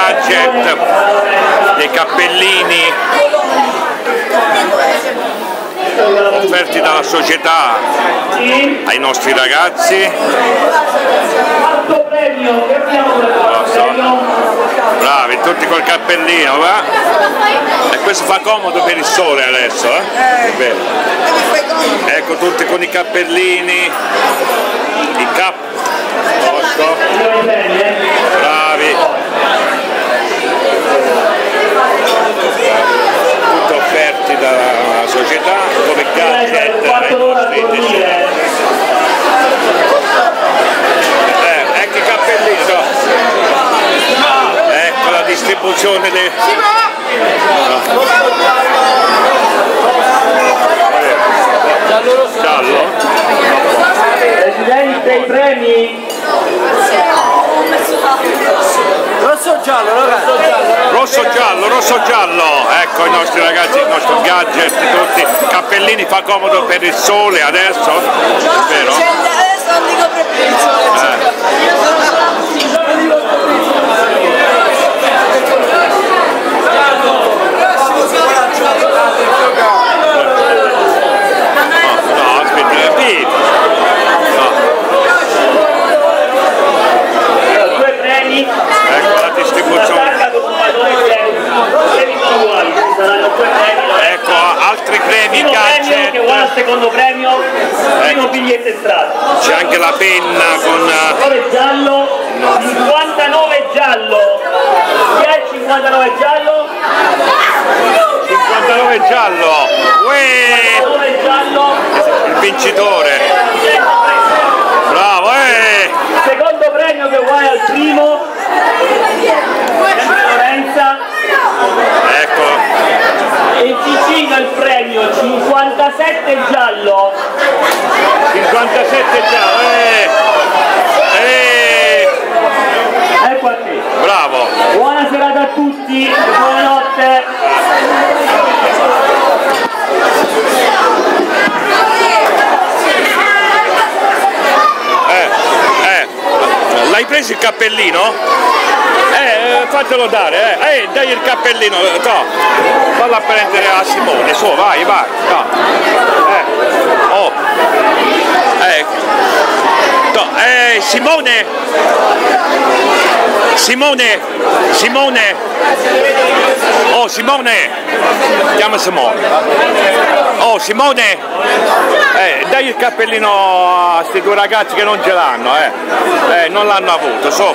gadget, dei cappellini offerti dalla società ai nostri ragazzi. Bravi, tutti col cappellino, va? E questo fa comodo per il sole adesso, eh? Ecco, tutti con i cappellini, i cap. Bravi. Tutti offerti dalla società come gadget ai nostri desideri. Ecco i cappellini, no? Ecco la distribuzione dei... Giallo? Presidente, i premi? Rosso giallo, rosso giallo, ecco i nostri ragazzi, il nostro gadget, tutti, cappellini, fa comodo per il sole adesso, vero? Adesso non dico per il sole. No, aspetta, due premi. Ecco la distribuzione. Ecco altri premi, gadget. Che vuole il secondo premio, primo biglietto entrato. C'è anche la penna con... 59 giallo, 59 giallo. Chi è il 59 giallo? 59 giallo. Uè! 59 giallo. Il vincitore. Bravo, Secondo premio che vuole al primo. Lorenza. Ecco. In Ticino il premio 57 giallo. 57 giallo, Ecco a te. Bravo. Buona serata a tutti, buonanotte. L'hai preso il cappellino? Fatelo dare, dai il cappellino, no. Falla prendere a Simone, su, vai, no. Oh. No. Simone! Oh, Simone! Chiama Simone. Oh, Simone! Dai il cappellino a questi due ragazzi che non ce l'hanno, non l'hanno avuto, so.